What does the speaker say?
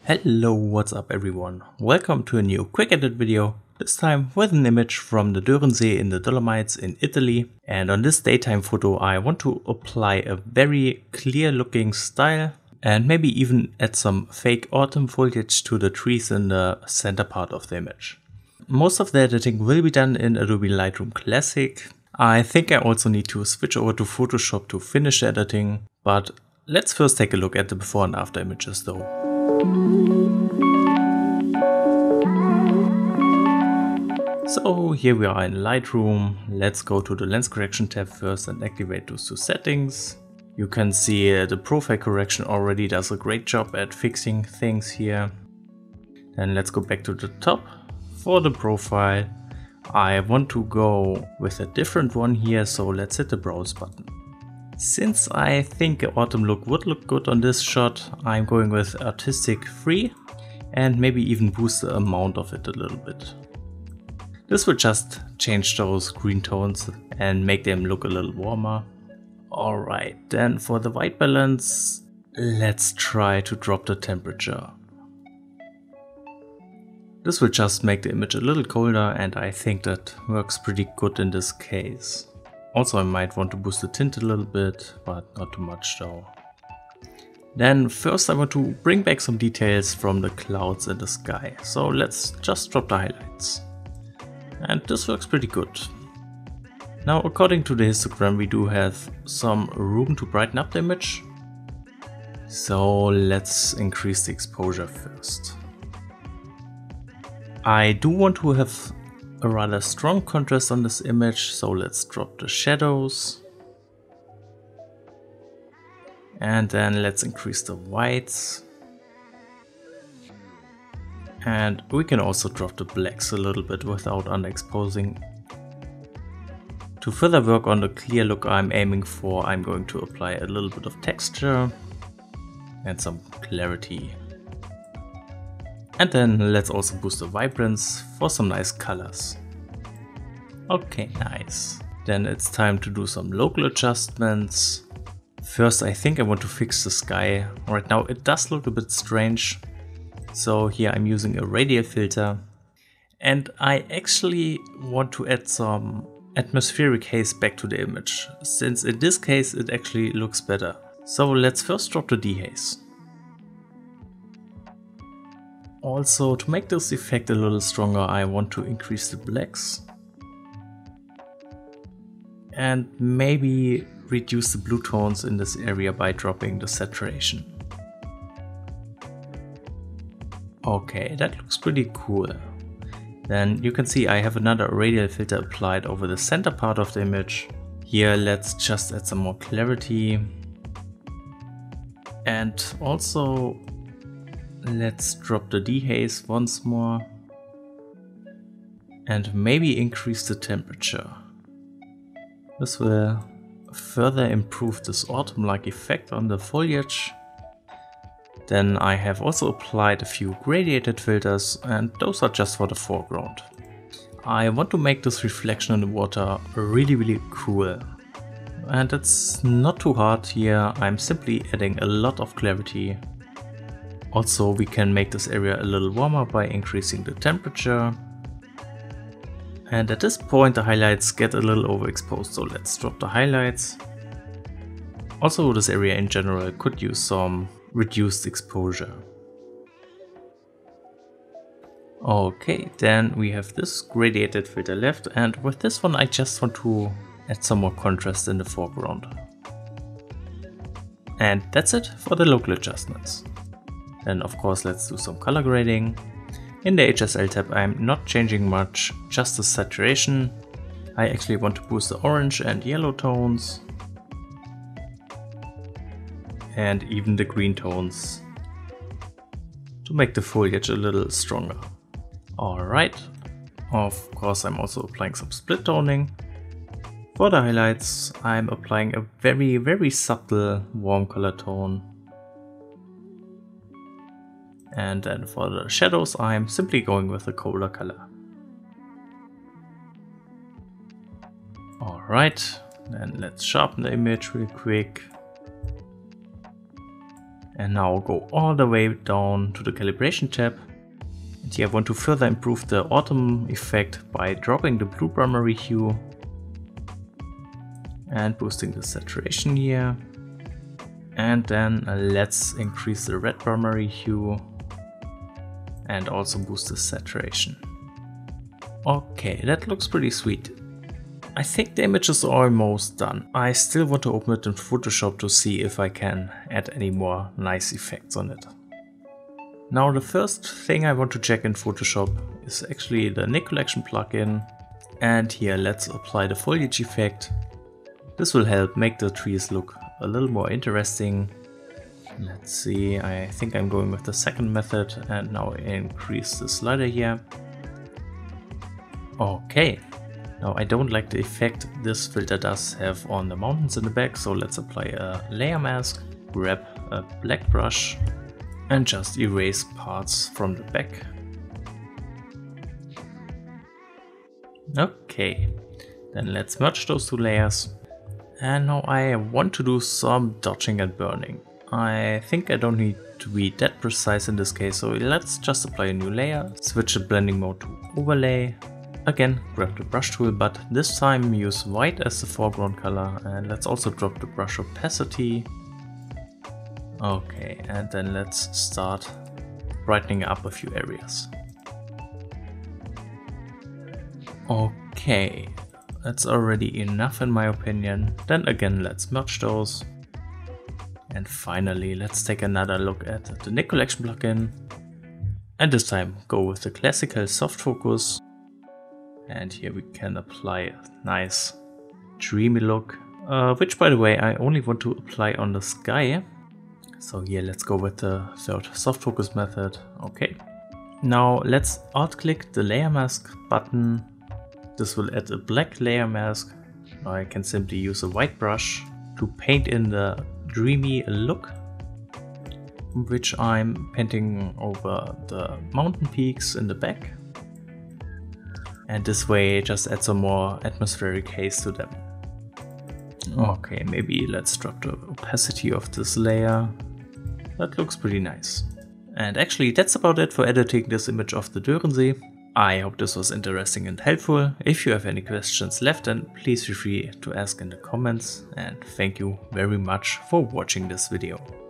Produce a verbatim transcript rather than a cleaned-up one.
Hello, what's up everyone? Welcome to a new quick edit video, this time with an image from the Dörensee in the Dolomites in Italy. And on this daytime photo I want to apply a very clear looking style and maybe even add some fake autumn foliage to the trees in the center part of the image. Most of the editing will be done in Adobe Lightroom Classic. I think I also need to switch over to Photoshop to finish the editing, but let's first take a look at the before and after images though. So here we are in Lightroom. Let's go to the lens correction tab first and activate those two settings. You can see uh, the profile correction already does a great job at fixing things here. Then let's go back to the top. For the profile, I want to go with a different one here, so let's hit the browse button. Since I think an autumn look would look good on this shot, I'm going with artistic free and maybe even boost the amount of it a little bit. This will just change those green tones and make them look a little warmer. Alright, then for the white balance, let's try to drop the temperature. This will just make the image a little colder, and I think that works pretty good in this case. Also I might want to boost the tint a little bit, but not too much though. Then first I want to bring back some details from the clouds in the sky, so let's just drop the highlights. And this works pretty good. Now according to the histogram we do have some room to brighten up the image. So let's increase the exposure first. I do want to have a rather strong contrast on this image, so let's drop the shadows. And then let's increase the whites. And we can also drop the blacks a little bit without underexposing. To further work on the clear look I'm aiming for, I'm going to apply a little bit of texture and some clarity. And then let's also boost the vibrance for some nice colors. Okay, nice. Then it's time to do some local adjustments. First I think I want to fix the sky. Right now it does look a bit strange. So here I'm using a radial filter. And I actually want to add some atmospheric haze back to the image, since in this case it actually looks better. So let's first drop the dehaze. Also, to make this effect a little stronger, I want to increase the blacks. And maybe reduce the blue tones in this area by dropping the saturation. Okay, that looks pretty cool. Then you can see I have another radial filter applied over the center part of the image. Here let's just add some more clarity. And also let's drop the dehaze once more and maybe increase the temperature. This will further improve this autumn-like effect on the foliage. Then I have also applied a few gradiated filters, and those are just for the foreground. I want to make this reflection in the water really really cool. And it's not too hard here, I'm simply adding a lot of clarity. Also, we can make this area a little warmer by increasing the temperature. And at this point the highlights get a little overexposed, so let's drop the highlights. Also, this area in general could use some reduced exposure. Okay, then we have this gradiated filter left, and with this one I just want to add some more contrast in the foreground. And that's it for the local adjustments. Then of course let's do some color grading. In the H S L tab I'm not changing much, just the saturation. I actually want to boost the orange and yellow tones. And even the green tones to make the foliage a little stronger. Alright, of course I'm also applying some split toning. For the highlights I'm applying a very very subtle warm color tone. And then for the shadows I'm simply going with a colder color. Alright, then let's sharpen the image real quick. And now go all the way down to the calibration tab. And here I want to further improve the autumn effect by dropping the blue primary hue and boosting the saturation here. And then uh, let's increase the red primary hue and also boost the saturation. Okay, that looks pretty sweet. I think the image is almost done. I still want to open it in Photoshop to see if I can add any more nice effects on it. Now the first thing I want to check in Photoshop is actually the Nik Collection plugin. And here let's apply the foliage effect. This will help make the trees look a little more interesting. Let's see, I think I'm going with the second method and now increase the slider here. Okay, now I don't like the effect this filter does have on the mountains in the back, so let's apply a layer mask, grab a black brush and just erase parts from the back. Okay, then let's merge those two layers. And now I want to do some dodging and burning. I think I don't need to be that precise in this case, so let's just apply a new layer, switch the blending mode to overlay. Again, grab the brush tool, but this time use white as the foreground color, and let's also drop the brush opacity. Okay, and then let's start brightening up a few areas. Okay, that's already enough in my opinion. Then again, let's merge those. And finally, let's take another look at the Nik Collection plugin. And this time go with the classical soft focus. And here we can apply a nice dreamy look, uh, which by the way I only want to apply on the sky. So here let's go with the third soft focus method. Okay. Now let's alt click the layer mask button. This will add a black layer mask. I can simply use a white brush to paint in the dreamy look, which I'm painting over the mountain peaks in the back. And this way just add some more atmospheric haze to them. Okay, maybe let's drop the opacity of this layer. That looks pretty nice. And actually that's about it for editing this image of the Dörensee. I hope this was interesting and helpful. If you have any questions left, then please feel free to ask in the comments. And thank you very much for watching this video.